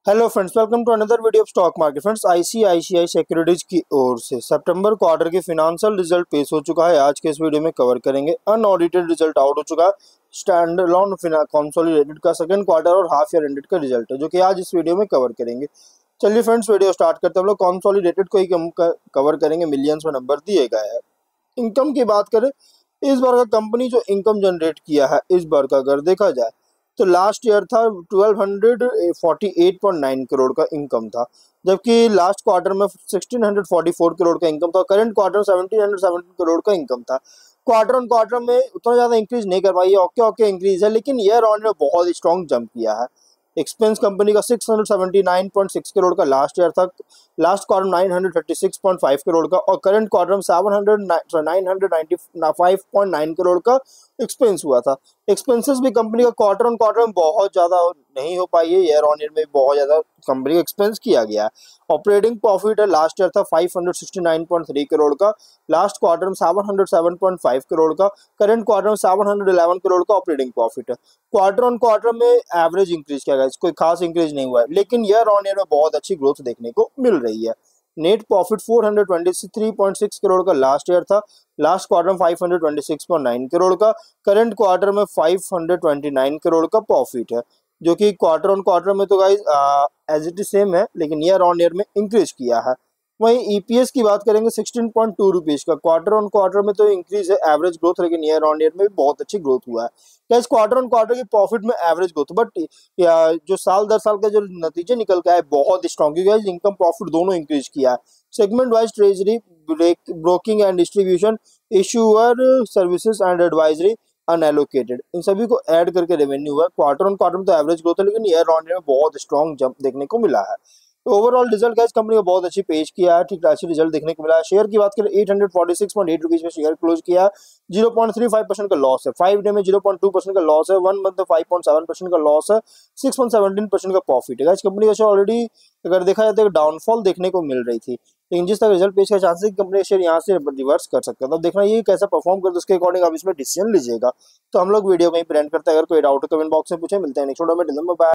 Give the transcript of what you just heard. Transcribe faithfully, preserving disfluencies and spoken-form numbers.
Hello friends, welcome to another video of stock market. Friends, ICICI securities की ओर से सितंबर क्वार्टर के फिनेंशियल रिजल्ट पेश हो चुका है। आज के इस वीडियो में कवर करेंगे। अनऑडिटेड रिजल्ट आउट हो चुका है। स्टैंड अलोन कंसोलिडेटेड का सेकंड क्वार्टर और हाफ ईयर एंडेड का रिजल्ट है, जो कि आज इस वीडियो में कवर करेंगे। चलिए फ्रेंड्स, वीडियो स्टार्ट करते हैं। हम लोग कंसोलिडेटेड को ही कवर करेंगे, मिलियंस में नंबर दिए गए हैं। इनकम की बात करें, इस बार का कंपनी जो इनकम जनरेट किया है, इस बार का अगर देखा जाए तो लास्ट ईयर था twelve forty eight point nine crore का इनकम था, जबकि लास्ट क्वार्टर में सिक्सटीन फोर्टी फोर करोड़ का इनकम था। करंट क्वार्टर में सेवनटीन सेवनटीन करोड़ का इनकम था। क्वार्टर ऑन क्वार्टर में उतना ज़्यादा इंक्रीज नहीं कर पाई है, ओके ओके इंक्रीज है, लेकिन ईयर ऑन ईयर बहुत स्ट्रॉन्ग जंप किया है। एक्सपेंस कंपनी का six seventy nine point six crore का लास्ट ईयर था, last quarter nine thirty six point five crore का, और करंट क्वार्टर में seven ninety five point nine crore का एक्सपेंस हुआ था। एक्सपेंसेस भी कंपनी का क्वार्टर ऑन क्वार्टर में बहुत ज़्यादा नहीं हो पाई है, ईयर ऑन ईयर में बहुत ज़्यादा कंपनी का एक्सपेंस किया गया है। ऑपरेटिंग प्रॉफिट है, लास्ट ईयर था five sixty nine point three crore का, लास्ट क्वार्टर में seven hundred seven point five crore का, करंट क्वार्टर में सेवन इलेवन करोड़ का ऑपरेटिंग प्रॉफिट है। क्वार्टर ऑन क्वार्टर में एवरेज इंक्रीज किया गया, कोई खास इंक्रीज नहीं हुआ है, लेकिन ईयर ऑन ईयर में बहुत अच्छी ग्रोथ देखने को मिल रही है। Net profit four twenty three point six crore का लास्ट ईयर था, लास्ट क्वार्टर में five twenty six point nine crore का, करंट क्वार्टर में फाइव ट्वेंटी नाइन करोड़ का प्रॉफिट है, जो कि क्वार्टर ऑन क्वार्टर में तो guys as it is same है, लेकिन ईयर ऑन ईयर में इंक्रीज किया है। वहीं ईपीएस की बात करेंगे, सिक्सटीन पॉइंट टू रुपीज का क्वार्टर ऑन क्वार्टर में तो इंक्रीज है, एवरेज ग्रोथ, लेकिन ईयर ऑन ईयर में भी बहुत अच्छी ग्रोथ हुआ है। क्या इस क्वार्टर ऑन क्वार्टर की प्रॉफिट में एवरेज ग्रोथ, बट जो साल दर साल का जो नतीजे निकल के आए बहुत स्ट्रॉन्ग, क्योंकि इनकम प्रॉफिट दोनों इंक्रीज किया है। Segment wise treasury, broking and distribution, issuer services and advisory, unallocated, इन सभी को ऐड करके रेवेन्यू है। क्वार्टर ऑन क्वार्टर में तो एवरेज ग्रोथ है, लेकिन ईयर ऑन ईयर में बहुत स्ट्रॉन्ग जंप देखने को मिला है। तो ओवरऑल रिजल्ट गैस कंपनी को बहुत अच्छी पेश किया है, ठीक अच्छी रिजल्ट देखने को मिला है। शेयर की बात करें, eight forty six point eight rupees में शेयर क्लोज किया है। Zero point three five percent का लॉस है, फाइव डे में जीरो पॉइंट टू परसेंट का लॉस है, वन मंथ में फाइव पॉइंट सेवन परसेंट का लॉस है, सिक्स पॉइंट सेवनटीन परसेंट का प्रॉफिट है। इस कंपनी का ऑलरेडी अगर देखा जाए तो डाउनफॉल देखने को मिल रही थी, लेकिन जिस तरह रिजल्ट पेश का चांसेस कंपनी का शेयर यहाँ से रिवर्स कर सकता है। तो देखना ये कैसा परफॉर्म करता है, उसके अकॉर्डिंग आप इसमें डिसीजन लीजिएगा। तो हम लोग वीडियो कहीं प्रेजेंट करते हैं। अगर कोई डाउट है कमेंट बॉक्स में पूछे। मिलते हैं नेक्स्ट वीडियो में।